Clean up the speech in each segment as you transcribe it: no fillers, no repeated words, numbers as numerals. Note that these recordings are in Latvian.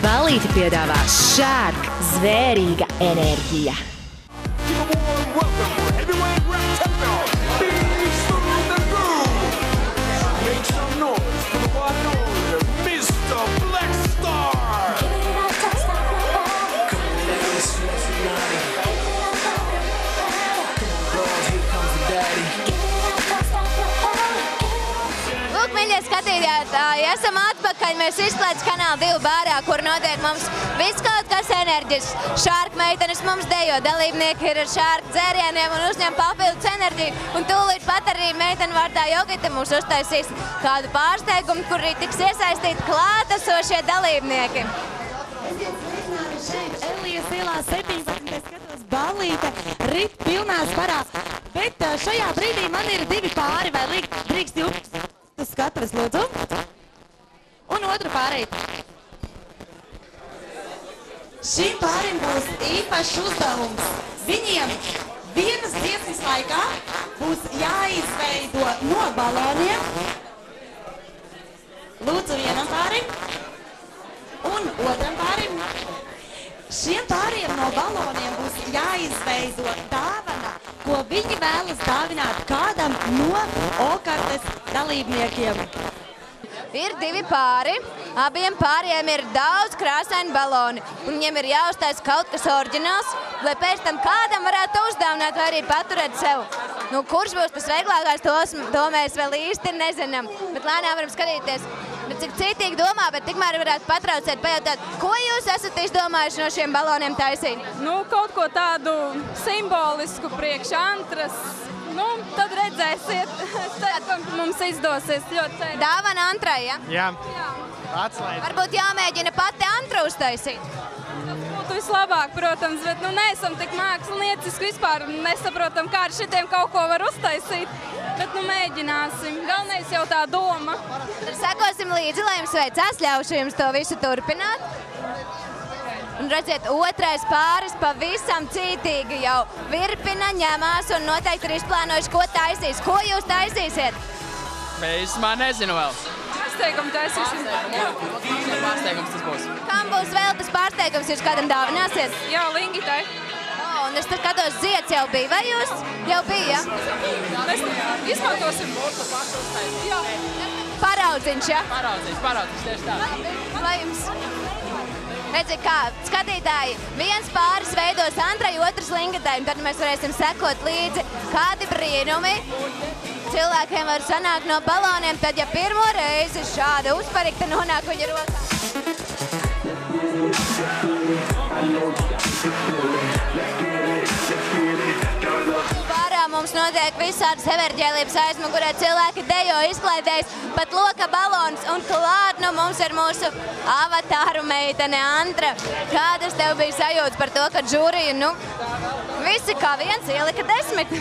Ballīti piedāvā Shark zvērīga enerģija. Skatītāji, esam atpakaļ. Mēs Izklaides kanāla 2 bārā, kur notiek mums viss kaut kas enerģisks. Shark meitenes mums dejo, dalībnieki ir ar Shark dzērieniem un uzņem papildus enerģiju. Un tūlīt pat arī meitenu vārdā Jogita mums uztaisīs kādu pārsteigumu, kur arī tiks iesaistīti klātesošie dalībnieki. Šeit Elijas ielā 17. skatos ballīte rit pilnā sparā. Bet šajā brīdī man ir 2 pāri, vai drīkst jūs skatuves, lūdzu. Un otru pārīt. Šim pārim būs īpašs uzdevums. Viņiem vienas dziesmas laikā būs jāizveido no baloniem. Lūdzu vienam pārim. Un otram pārim. Šiem pāriem no baloniem būs jāizveido dāvana, ko viņi vēlas dāvināt kādam no okartes dalībniekiem. Ir 2 pāri, abiem pāriem ir daudz krāsaini baloni, un viņiem ir jāuztais kaut kas oriģināls, lai pēc tam kādam varētu uzdāvināt vai arī paturēt sev. Nu, kurš būs tas veiglākais, to mēs vēl īsti nezinām, bet lēnām varam skatīties. Bet cik citīgi domā, bet tikmēr varētu patraucēt, pajautāt, ko jūs esat izdomājuši no šiem baloniem taisīt? Nu, kaut ko tādu simbolisku priekš antras. Nu, tad redzēsiet. Es ceru, ka mums izdosies ļoti ceru. Dāvana antrai, ja? Jā. Atslēdz. Varbūt jāmēģina pati antra uztaisīt. Tas būtu vislabāk, protams, bet nu neesam tik mākslinieciski vispār. Nesaprotam, kā ar šitiem kaut ko var uztaisīt. Bet nu mēģināsim. Galvenais jau tā doma. Tad sekosim līdzi, lai jums veicās, ļaušu jums to visu turpināt. Un redziet, otrais pāris pavisam cītīgi jau virpina, ņemās un noteikti ir izplānojuši, ko taisīs. Ko jūs taisīsiet? Es man nezinu vēl. Pārsteigumu taisīsim. Pārsteigums tas būs. Kam būs vēl tas pārsteigums, jūs kādam dāvināsiet? Jā, Lingitai. Un es tad skatos, zieds jau bija, vai jūs jau bija? Mēs izmantosim. Jā. Paraudziņš, ja? Paraudziņš, tieši tā. Lai jums... Redzi, kā skatītāji, viens pāris veidos antrai, otrs Lingitai, un tad mēs varēsim sekot līdzi, kādi brīnumi cilvēkiem var sanākt no baloniem, tad ja pirmo reizi šāda uzparikta nonāk viņa rokā. Mums notiek visādas everģēlības aizmugurē, cilvēki dejo, izklaidējas, pat loka balons, un klāt nu mums ir mūsu avatāru meitene Andra. Kādas tev bija sajūtas par to, ka žūrija, nu, visi kā viens ielika 10?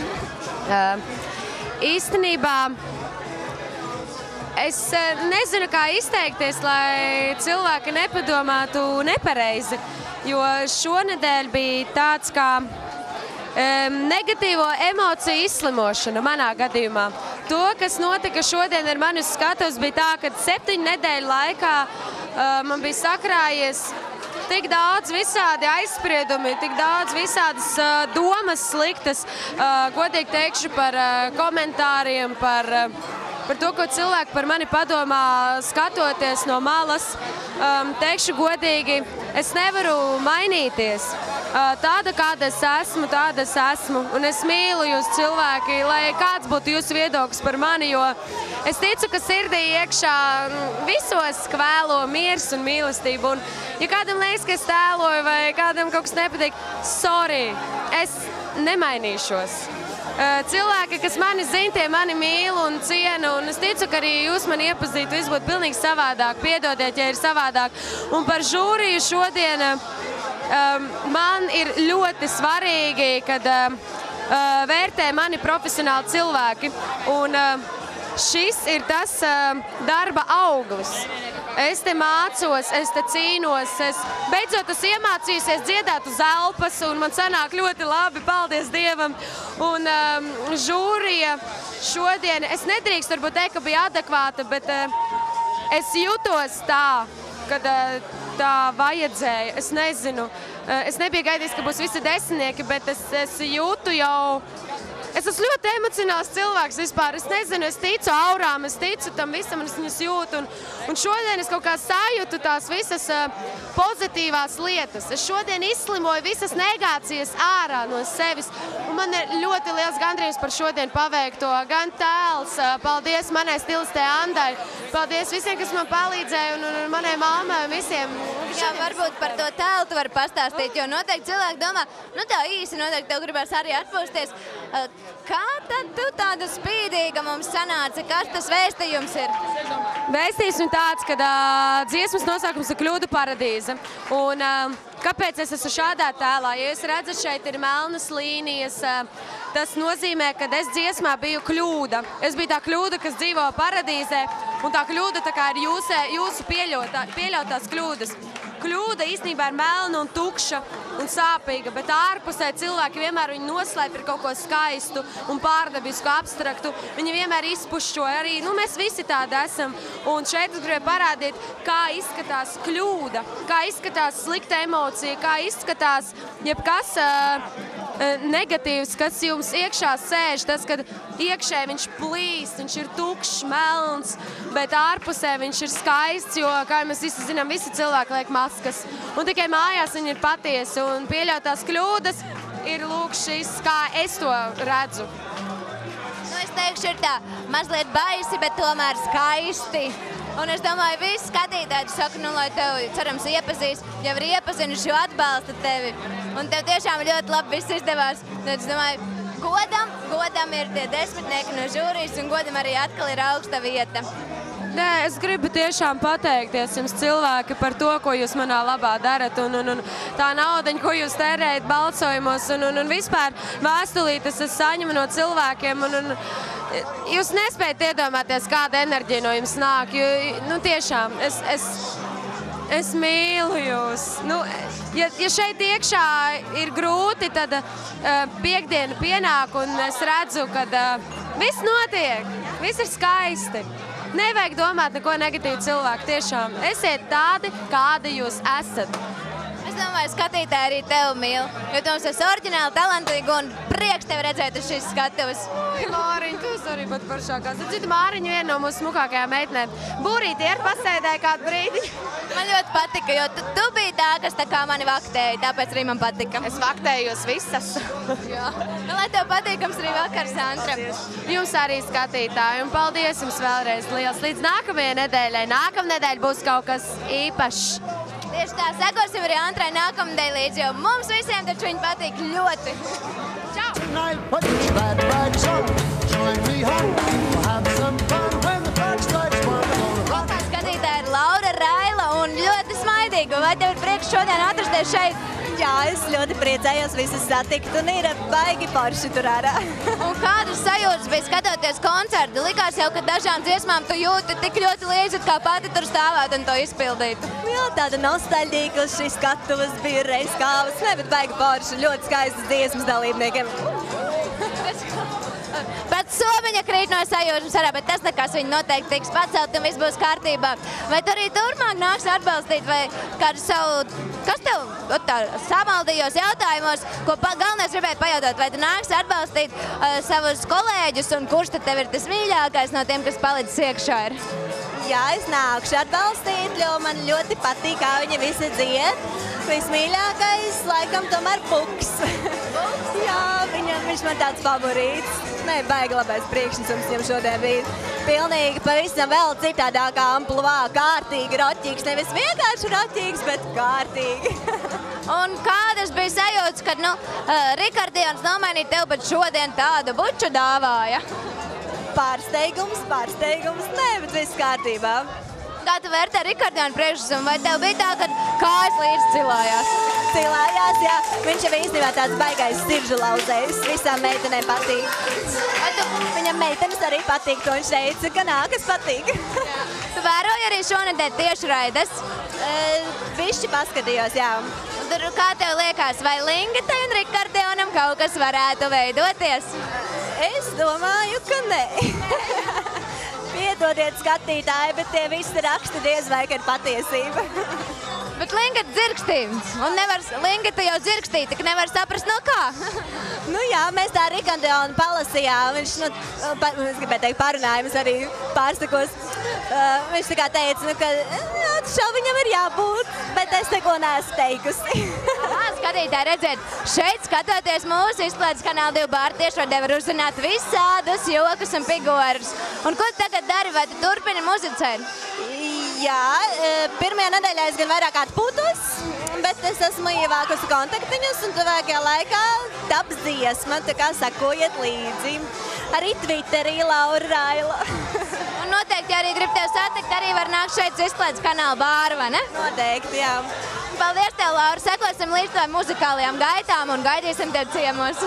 Īstenībā es nezinu, kā izteikties, lai cilvēki nepadomātu nepareizi, jo šonedēļ bija tāds kā negatīvo emociju izslimošana manā gadījumā. To, kas notika šodien ar mani uz skatuves, bija tā, ka 7 nedēļu laikā man bija sakrājies tik daudz visādi aizspriedumi, tik daudz visādas domas sliktas, godīgi teikšu par komentāriem, par to, ko cilvēki par mani padomā skatoties no malas. Teikšu godīgi, es nevaru mainīties. Tāda, kāda es esmu, tāda es esmu. Un es mīlu jūs cilvēki, lai kāds būtu jūsu viedoklis par mani, jo es ticu, ka sirdī iekšā visos kvēlo miers un mīlestību. Un, ja kādam liekas, ka es tēloju vai kādam kaut kas nepatīk, sorry, es nemainīšos. Cilvēki, kas mani zina, tie mani mīl un cienu, un es ticu, ka arī jūs mani iepazītu, viss būtu pilnīgi savādāk. Piedodiet, ja ir savādāk. Un par žūriju šodien man ir ļoti svarīgi, kad vērtē mani profesionāli cilvēki. Un šis ir tas darba auglis. Es te mācos, es te cīnos, es beidzot esmu iemācījusies dziedāt uz elpas, un man sanāk ļoti labi, paldies Dievam. Un žūrija šodien, es nedrīkstu varbūt teikt, ka bija adekvāta, bet es jutos tā, kad tā vajadzēja. Es nezinu, es nebiju gaidījis, ka būs visi desmitnieki, bet es jūtu jau... Es esmu ļoti emocionāls cilvēks vispār. Es nezinu, es ticu aurām, es ticu tam visam, un es viņus jūtu. Un šodien es kaut kā sajūtu tās visas pozitīvās lietas. Es šodien izslimoju visas negācijas ārā no sevis. Un man ir ļoti liels gandrījums par šodien paveikto. Gan tēls, paldies manai stilistē Andai, paldies visiem, kas man palīdzēja, un manai mammai un visiem. Jā, varbūt par to tēlu tu vari pastāstīt, jo noteikti cilvēki domā, nu tā īsi noteikti tev gribēs arī atpūsties. Kā tad tu tāda spīdīga mums sanāca? Kas tas vēstījums ir? Vēstījums ir tāds, ka dziesmas nosaukums ir Kļūdu paradīze. Un kāpēc es esmu šādā tēlā? Ja jūs redzat, šeit ir melnas līnijas, tas nozīmē, ka es dziesmā biju kļūda. Es biju tā kļūda, kas dzīvo paradīzē, un tā kļūda tā kā ir jūsu pieļautās kļūdas. Kļūda īstenībā ir melna un tukša un sāpīga, bet ārpusē cilvēki vienmēr viņu noslēp ar kaut ko skaistu un pārdabisku, abstraktu. Viņi vienmēr izpušķo arī, mēs visi tādi esam. Un šeit es gribēju parādīt, kā izskatās kļūda, kā izskatās slikta emocija, kā izskatās jebkas negatīvs, kas jums iekšā sēž. Tas, kad iekšē viņš plīst, viņš ir tukšs, melns, bet ārpusē viņš ir skaists, jo, kā mēs visi zinām, visi cilvēki liek maskas. Un tikai mājās viņi ir patiesi, un pieļautās kļūdas ir lūk šis, kā es to redzu. Es teikšu, ir tā mazliet baisi, bet tomēr skaisti. Un es domāju, visi skatītāji saka, lai tevi, cerams, iepazīs, jau ir iepazinuši, jo atbalsta tevi. Un tev tiešām ļoti labi viss izdevās. Es domāju, godam ir tie desmitnieki no žūrijas, un godam arī atkal ir augsta vieta. Nē, es gribu tiešām pateikties jums cilvēki par to, ko jūs manā labā darat, un tā naudaņa, ko jūs tērējat balsojumos, un vispār vēstulītes es saņemu no cilvēkiem, un jūs nespējat iedomāties, kāda enerģija no jums nāk, jo, tiešām, es mīlu jūs. Ja šeit iekšā ir grūti, tad piektdiena pienāk, un es redzu, ka viss notiek, viss ir skaisti. Nevajag domāt neko negatīvu cilvēku, tiešām. Esiet tādi, kādi jūs esat. Es domāju, skatītāji arī tevi mīl, jo tu mums esi oriģināli talantīgi un prieks tevi redzēt uz šīs skatuves. Māriņa, tu esi arī pat paršākās. Citu Māriņu viena no mūsu smukākajām meitnēm. Būrīti pasēdēja kādu brīdi. Man ļoti patika, jo tu biji tā, kas tā kā mani vaktēja, tāpēc arī man patika. Es vaktēju jūs visas. Jā. Lai tev patīkams arī vakars, Sandra. Jums arī skatītāji, un paldies jums vēlreiz liels. Līdz nākamajai nedēļai. Nākamnedēļ būs kaut kas īpašs. Tieši tā, sekosim arī Antrai nākamnedēļ līdz, jo mums visiem taču viņi patīk ļoti. Čau! Kopā skatītāja ir Laura Raila un ļoti smaidīga. Vai tev ir prieks šodien atrasties šeit? Jā, es ļoti priecājos visus satikt un ir baigi forši tur ārā. Un kādas sajūtas bija skatoties koncertu? Likās jau, ka dažām dziesmām tu jūti tik ļoti līdzi, kā pati tur stāvētu un to izpildītu. Jā, tāda nostalģija, ka šis skatuves bija reiz kāvas, bet baigi forši, ļoti skaistas dziesmas dalībniekiem. Pat somiņa krīt no sajūtas arā, bet tas nekas viņi noteikti tiks pacelt un viss būs kārtībā. Vai tu arī turpmāk nāks atbalstīt vai kādu savu, kas tev samaldījos jautājumos, ko galvenais gribēja pajautāt, vai tu nāks atbalstīt savus kolēģus un kurš tad tev ir tas mīļākais no tiem, kas palicis iekšā ir? Jā, es nākšu atbalstīt, jo man ļoti patīk, kā viņi visi dzied. Vismīļākais, laikam, tomēr Puks. Jā, viņš man tāds favorīts. Nē, baigi labais priekšnesums viņam šodien bija. Pilnīgi pavisam vēl citādākā ampluvā, kārtīgi roķīgs. Nevis vienkārši roķīgs, bet kārtīgi. Un kādas bija sajūtas, kad, Rikardions nomainīja tev, bet šodien tādu buču dāvāja? Pārsteigums, nē, bet viss kārtībā. Kā tu vērtē Rikardionu priekšnesumu? Vai tev bija tā, ka kājas līdz cilājās? Cilājās, jā. Viņš jau īstenībā tāds baigais siržu lauzējs. Visām meitenēm patīk. Viņam meitenes arī patīk, to viņš teica, ka nākas patīk. Jā. Tu vēroji arī šonedēļ tiešraides? Bišķi paskatījos, jā. Un tur, kā tev liekas, vai Lingetai un Rikardionam kaut kas varētu veidoties? Es domāju, ka nē. Piedodiet skatītāji, bet tie visi raksti diez vai, ka ir patiesība. Bet Lingita dzirkstī. Un Lingita jau dzirkstī, tik nevar saprast no kā. Nu jā, mēs tā Rigandeonu palasījām. Viņš, es gribēju teikt, pārunājumus arī pārsakos. Viņš tā kā teica, ka šau viņam ir jābūt, bet es neko neesmu teikusi. Skatītāji, redziet, šeit skatoties mūsu izklaides kanāla 2 bāri tiešraidē var uzzināt visādus jokus un figūrus. Un ko tu tagad dari, vai tu turpini muzicēt? Jā, pirmajā nedēļā es gan vairāk atpūtos, bet es esmu ievākusi kontaktiņus un tuvākajā laikā taps dziesma, tā kā sakojiet līdzi. Arī Twitterī Laura Raila. Un noteikti arī grib tev satikt, arī var nākt šeit uz izklaides kanāla bāru, vai ne? Noteikti, jā. Paldies tev, Laura. Sekosim līdz tām muzikālajām gaitām un gaidīsim tev ciemos.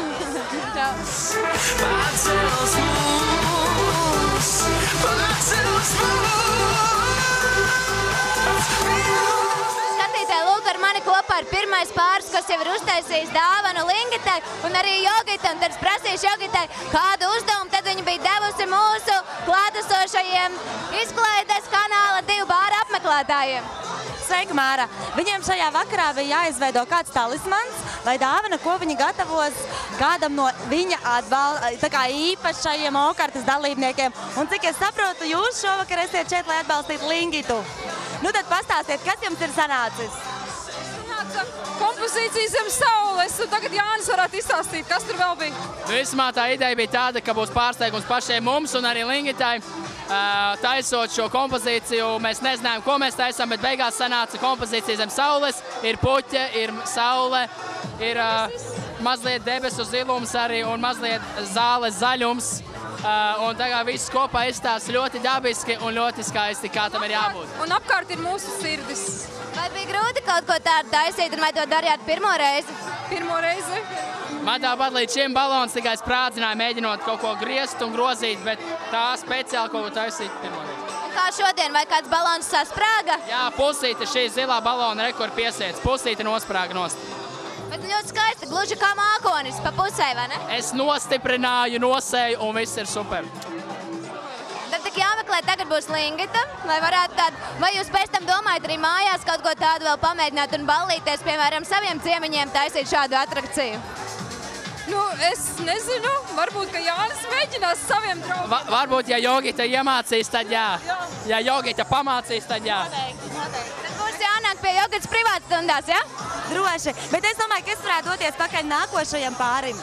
Skatītāji, lūk, ar mani kopā ir pirmais pāris, kas jau ir uztaisījis dāvanu Lingitai un arī Jogitai. Un tad es prasīšu Jogitai, kādu uzdevumu tad viņa bija devusi mūsu klātesošajiem izklaides kanāla 2 bāru apmeklētājiem. Sveika, Māra! Viņiem šajā vakarā bija jāizveido kāds talismans vai dāvana, ko viņi gatavos kādam no viņa īpašajiem okartas dalībniekiem. Un cik es saprotu, jūs šovakar esiet šeit, lai atbalstītu Lingitu. Nu tad pastāstiet, kas jums ir sanācis? Sanāca kompozīcija Zem saules, un tagad Jānis varētu izstāstīt, kas tur vēl bija. Vismā tā ideja bija tāda, ka būs pārsteigums pašiem mums un arī Lingitai. Taisot šo kompozīciju, mēs nezinājām, ko mēs taisām, bet beigās sanāca kompozīcija Zem saules. Ir puķe, ir saule, ir mazliet debesu zilums arī un mazliet zāles zaļums. Un tagad viss kopā izstāsta ļoti dabiski un ļoti skaisti, kā tam ir jābūt. Un apkārt ir mūsu sirdis. Vai bija grūti kaut ko tādu taisīt, un vai to darījāt pirmo reizi? Pirmo reizi. Man tāpat līdz šim balons tikai sprādzināja, mēģinot kaut ko griezt un grozīt, bet tā speciāli kaut ko taisīt pirmo reizi. Un kā šodien, vai kāds balons sasprāga? Jā, pusīte šī zilā balona rekord piesiets. Pusīte nosprāga nost. Bet ļoti skaisti, gluži kā mākonis, pa pusē, vai ne? Es nostiprināju, nosēju un viss ir super. Tad tik jāmeklē, tagad būs Lingita, vai varētu tādu, vai jūs pēc tam domājat arī mājās kaut ko tādu vēl pamēģināt un ballīties, piemēram, saviem ciemiņiem taisīt šādu atrakciju? Nu, es nezinu, varbūt, ka Jānis mēģinās saviem draugiem. Varbūt, ja Jogita iemācīs, tad jā. Ja Jogita pamācīs, tad jā. Tad būs jānāk pie Jogitas privātstundās, ja? Droši, bet es domāju, ka es varētu doties pakaļ nākošajam pārim.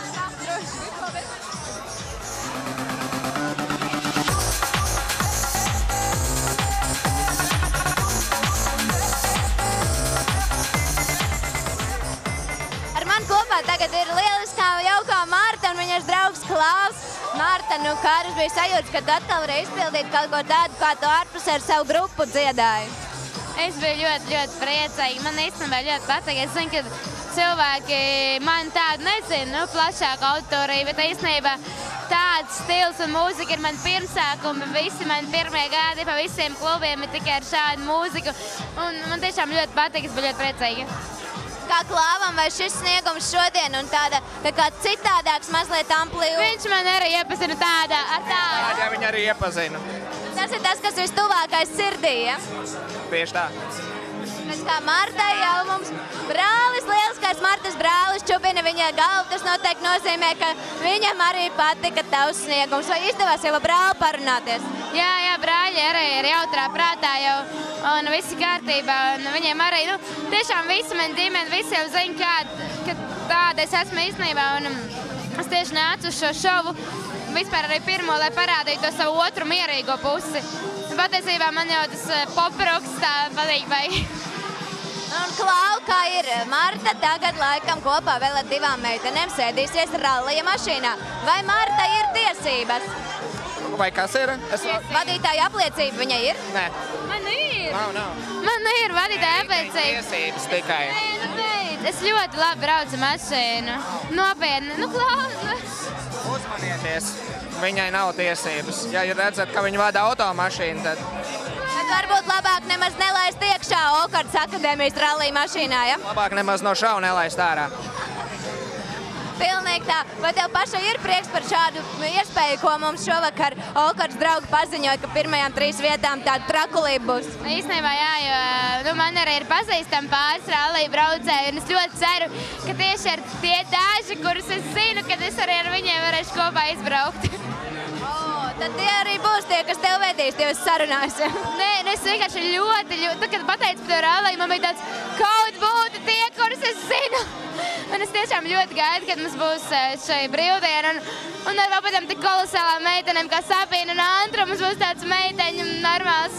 Kopā tagad ir lieliskā, jaukā Marta un viņas draugs Klaus. Marta, nu kādas bija sajūtas, kad atkal varēja izpildīt kaut ko tādu, kā tu ārpusē ar savu grupu dziedāji? Es biju ļoti priecīga. Man īstenībā ļoti patīk. Es zinu, ka cilvēki man tādu nezina, plašāku auditoriju, bet īstenībā tāds stils un mūzika ir man pirmsākumi. Visi man pirmie gadi pa visiem klubiem ir tikai ar šādu mūziku. Un man tiešām ļoti patīk, es biju ļoti priecīga. Kā Klāvam, vai šis sniegums šodien un tāda tā kā citādāks mazliet amplīva? Viņš man arī iepazina tāda ar tādu. Jā, viņa arī iepazina. Tas ir tas, kas vistuvākais sirdī, ja? Tieši tā. Pēc kā Martai jau mums brālis, lieliskais Martas brālis čubina viņa galvu, tas noteikti nozīmē, ka viņam arī patika tavs sniegums. Vai izdevās jau ar brāli parunāties? Jā, brāļi arī ir jautrā prātā jau, un visi kārtībā, un viņiem arī, tiešām visi man ģimeni, visi jau zina, ka tāda es esmu īstenībā, un es tieši nācu uz šo šovu, vispār arī pirmo, lai parādītu to savu otru mierīgo pusi. Patiesībā man jau tas pop-roks tā patīk, vai... Un Klau, kā ir? Marta tagad laikam kopā vēl ar 2 meitenēm sēdīsies rallija mašīnā. Vai Marta ir tiesības? Vai kas ir? Vadītāja apliecība viņai ir? Nē. Man ir. Nav. Man ir vadītāja apliecība. Tiesības tikai. Nē, beidz. Es ļoti labi braucu mašīnu. Nopietni. Klaus. Uzmanieties. Viņai nav tiesības. Ja redzat, ka viņa vada automašīnu, tad... Bet varbūt labāk nemaz nelaist iekšā Okartas akadēmijas rallija mašīnā, ja? Labāk nemaz no šau nelaist ārā. Pilnīgi tā. Vai tev pašai ir prieks par šādu iespēju, ko mums šovakar Olkards draugi paziņoja, ka pirmajām 3 vietām tāda trakulība būs? Īstenībā jā, jo man arī ir pazīstami pāris rallija braucēji, un es ļoti ceru, ka tieši ar tie daži, kurus es zinu, kad es arī ar viņiem varēšu kopā izbraukt. Tad tie arī būs tie, kas tev vedīs, tie es sarunājos. Nē, es vienkārši ļoti, tad, kad pateicu par to ralliju, man bija tāds, kaut būtu tie, kurus es zinu. Un es tiešām ļoti gaidu, kad mums būs šai brīvdiena. Un ar vēl pēc tam tik kolosālām meitenēm kā Sabīna un Antra, mums būs tāds meiteņu normāls.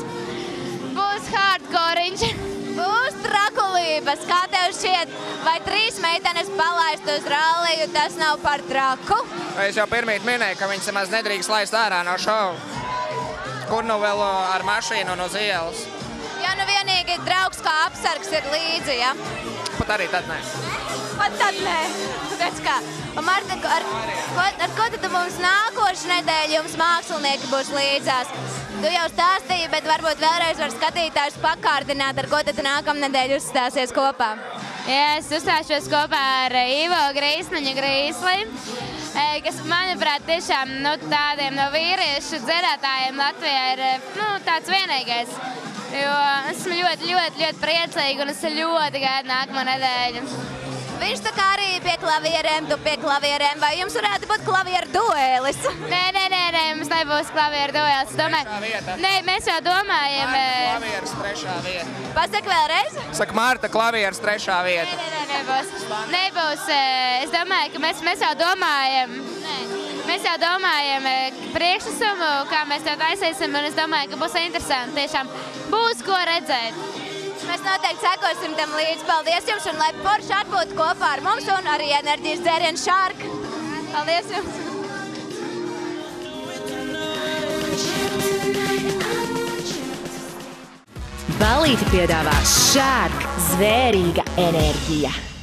Būs hardcoreiņš. Būs trakulības. Kā tev šķiet, vai 3 meitenes palaist uz ralliju, tas nav par traku? Es jau pirmīt minēju, ka viņas maz nedrīkst laist ārā no šova. Kur nu vēl ar mašīnu un uz ielas? Ja nu vienīgi draugs kā apsargs ir līdzi, ja? Pat arī tad nē. Pat tad nē. Pēc kā. Un Marta, ar ko tad mums nākošu nedēļu jums mākslinieki būs līdzās? Tu jau stāstīji, bet varbūt vēlreiz var skatītājus pakārdināt, ar ko tad nākamnedēļ uzstāsies kopā. Jā, es uzstāšos kopā ar Ivo Grīsniņu Grīsli, kas, manuprāt, tiešām tādiem no vīriešu dziedātājiem Latvijā ir tāds vienīgais. Jo esmu ļoti priecīga un es ļoti gaidu nākamo nedēļu. Viņš tā kā arī pie klavierēm, tu pie klavierēm, vai jums varētu būt klavieru duēlis? Nē, mums nebūs klavieru duēlis. Trešā vieta. Nē, mēs jau domājam. Marta klavieres 3. vieta. Pasaka vēlreiz? Saka, Marta klavieres 3. vieta. Nebūs. Es domāju, ka mēs jau domājam. Mēs jau domājam priekšnesumu, kā mēs to taisīsim, un es domāju, ka būs interesanti. Tiešām būs ko redzēt. Mēs noteikti sekosim tam līdzi. Paldies jums un lai forši atbūtu kopā ar mums un arī enerģijas dzērienu Shark. Paldies jums! Balīti piedāvā Shark zvērīga enerģija.